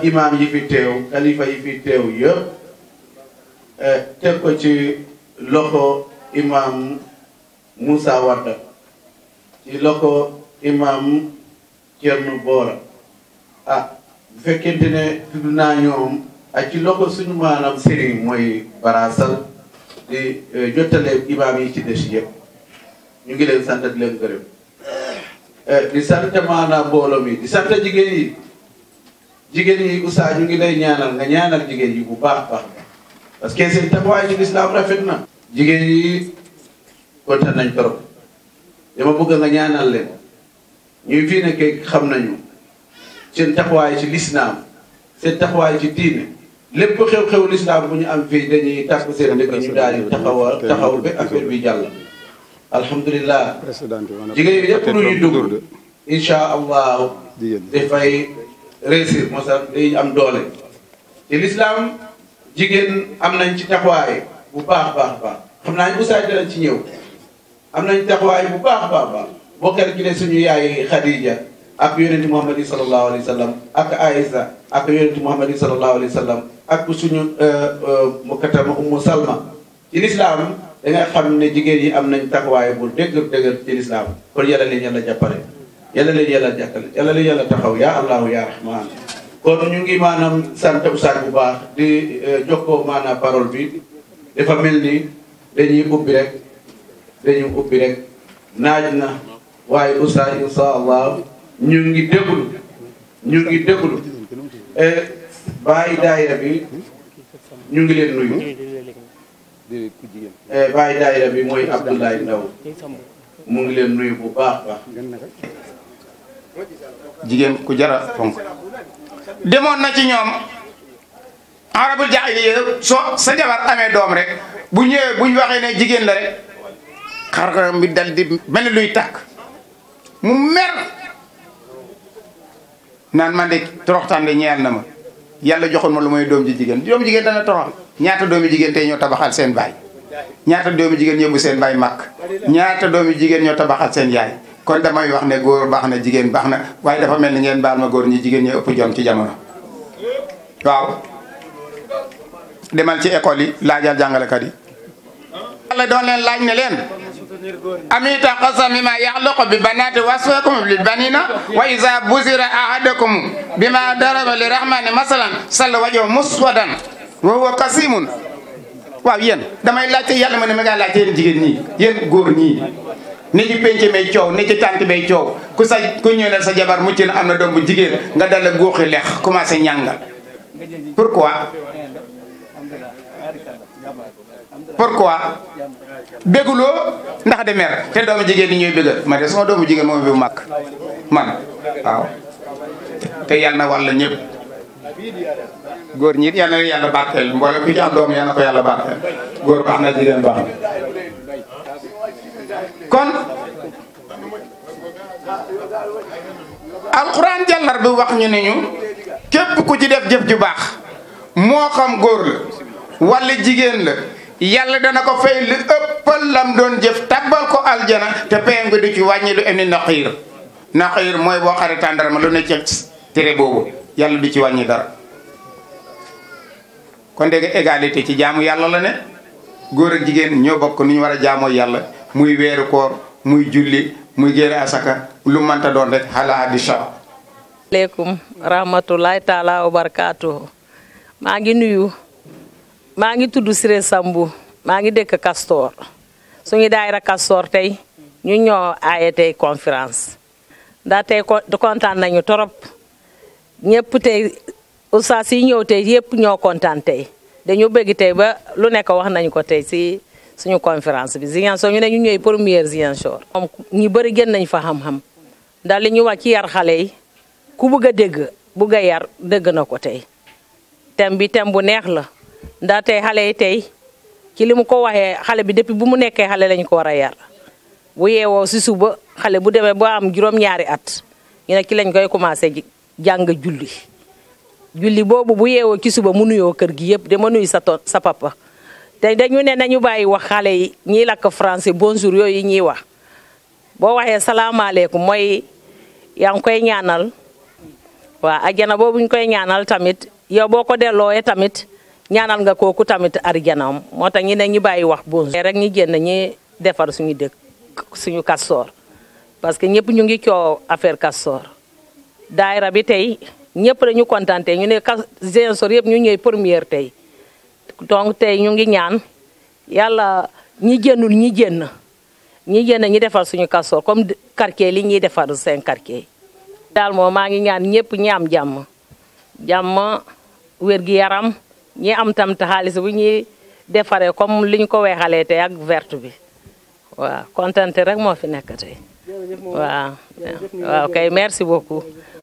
imam yi fi teew xalifa yi fi teew yëpp teg ko ci loxo imam Moussa Wade ci loxo imam Thierno Bora bu fekkente ne tudd naa ñoom ak ci loxo suñu maanaam sëriñ mooy barasal di jottale imam yi ci des yëpp ñu ngi leen sant di leen gërëm di sant maanaam mbooloo mi di sant jigéen yi Oustaz ñu ngi lay ñaanal nga ñaanal jigéen yi bu baax baax parce que seen taxawaay ci lislaam rafet na. jigéen yi kontaan nañ trop dama bëgg nga ñaanal leen ñuy fii nekkee xam nañu seen taxawaay ci lislaam seen taxawaay ci diine lépp xew-xew lislaam bu ñu am fii dañuy tàkk seen dëkk ñu daal di taxawul ba affaire bi jàll. alhamdulilah jigéen yi yëpp lu ñu dugg incha allah dafay réussir moo tax day am doole ci lislaam jigéen am nañ ci taxawaay bu baax xam naa ne Oustaz dinañ ci ñëw am nañ taxawaay bu baax bokkar ci ne suñu yaay Khadija ak yonenti Muhammad sallallahu alayhi wa sallam ak Aïsa ak yonenti Muhammad sallallahu alayhi wa sallam ak suñu mukaddama Ummu Salma ci lislaam da nga xam ne jigéen yi am nañ taxawaay bu dëgër ci lislaam kon yàlla leen yàlla jàppale yàlla leen yàlla jàppale yàlla leen yàlla taxaw ya allahu ya rahman kon ñu ngi maanaam sant Oustaz bu baax di jokkoo maanaam parole bi dafa mel ni dañuy ubbi rek naaj na waaye Oustaz insha allah ñu ngi déglu bàyyi daayira bi ñu ngi leen nuyu bàyyi daayira bi mooy Abdoulaye Ndaw mu ngi leen nuyu bu baax jigéen ku jara fonk demoon na ci ñoom arabul jaahiliya soo sa jabar amee doom rek bu ñëwee buñ waxee ne jigéen la rek xar-xaram bi dal di mel ni luy tàkk mu mer naan man de toroxtaan de ñeel na ma yàlla joxoon ma lu mooy doom ji jigéen dana toroxal ñaata doomi jigéen tey ñoo tabaxal seen baay ñaata doomi jigéen yóbbu seen baay màkk ñaata doomi jigéen ñoo tabaxal seen yaay kon damay wax ne góor baax na jigéen baax na waaye dafa mel ni ngeen baal ma góor ñi jigéen ñi ëpp jom ci jamono waaw demal ci école yi laajal jàngalekat yi yàlla doon leen laaj ne leen amita qasami ma yaxluqu bi banati wasfakum lil banina wa iza busira ahadakum bima daraba li rahmani masalan salla wajhu muswadan wa huwa kasimun waaw yéen damay laajte yàlla ma ne ma ngaa laajte yéen jigéen ñii yéen góor ñii ne ci penc may coow ne ci tànt bay coow ku ñëw ne sa jabar mucc na am na doom bu jigéen nga dala góoxi lex commencé ñàngal pourquoi béguloo ndax de mer te doomu jigéen ñi ñooy bégal ma de sama doomu jigéen moom bi màkk man waaw te yàlla na wàll ñëpp góor ñi yal na yàlla barkeel mboolem ku ci am doom yal na ko yàlla barkeel góor baax na jigéen baax na kon alxuraan jàllar bi wax ñu ne ñu képp ku ci def jëf ju baax moo xam góor la wala jigéen la yàlla dana ko fay lu ëppal lam doon jëf tabbal ko aljana te payam nga du ci wàññi lu am ni naqiir mooy boo xare tàndarma lu ne ci tere boobu yàlla du ci wàññi dara kon dégg égalité ci jaamu yàlla la ne góor ak jigéen ñoo bokk nu ñu war a jaamoo yàlla muy weeru koor muy julli muy génne asaka lu mënta doon rek xalaa di sha aleykum rahmatulahi taala wa barakaatu maa ngi tudd Siré Sambu maa ngi dëkk Castor suñu daayira Castor tey ñu ñoo aaye tey conférence ndax tey kontaan nañu torop ñëpp tey ustaas yi ñëw tey yëpp ñoo kontaan tey dañu bëgg tey ba lu nekk wax nañu ko tey si suñu conférence bi Ziguinchor ñu ne ñu ñooy première Ziguinchor moom ñu bëri gën nañ fa xam-xam ndax li ñu wax ci yar xale yi ku bëgg a dégg bëgg a yar dégg na ko tey thème bi thème bu neex la ndax tey xale yi tey ci li mu ko waxee xale bi depuis bu mu nekkee xale lañu ko war a yar bu yeewoo si suba xale bu demee ba am juróom-ñaari at ñu ne ci lañ koy commencé jàng julli boobu bu yeewoo ci suba mu nuyoo kër gi yëpp dama nuyu sa papa te dañu ne nañu bàyyi wax xale yi ñiy lakk français bonjour yooyu ñuy wax boo waxee salaamaaleykum mooy yaa ngi koy ñaanal waaw ajjana boobu ñu koy ñaanal tamit yow boo ko dellooyee tamit ñaanal nga kooku tamit arjanaam moo tax ñi ne ñu bàyyi wax bon rek ñi génn ñi defar suñu dëkk suñu Castor parce que ñëpp ñu ngi coow affaire Castor daayira bi tey ñëpp dañu kontaan ñu ne Ziguinchor yëpp ñu ñëw première tey donc tey ñu ngi ñaan yàlla ñi génnul ñi génn ñi defar suñu Castor comme quartier li ñuy defar seen quartier daal moom maa ngi ñaan ñëpp ñi am jàmm wér gi yaram ñi am tam xaalis bu ñuy defaree comme liñ ko weexalee tey ak verte bi waaw kontaan rek moo fi nekk tey waaw kay merci beaucoup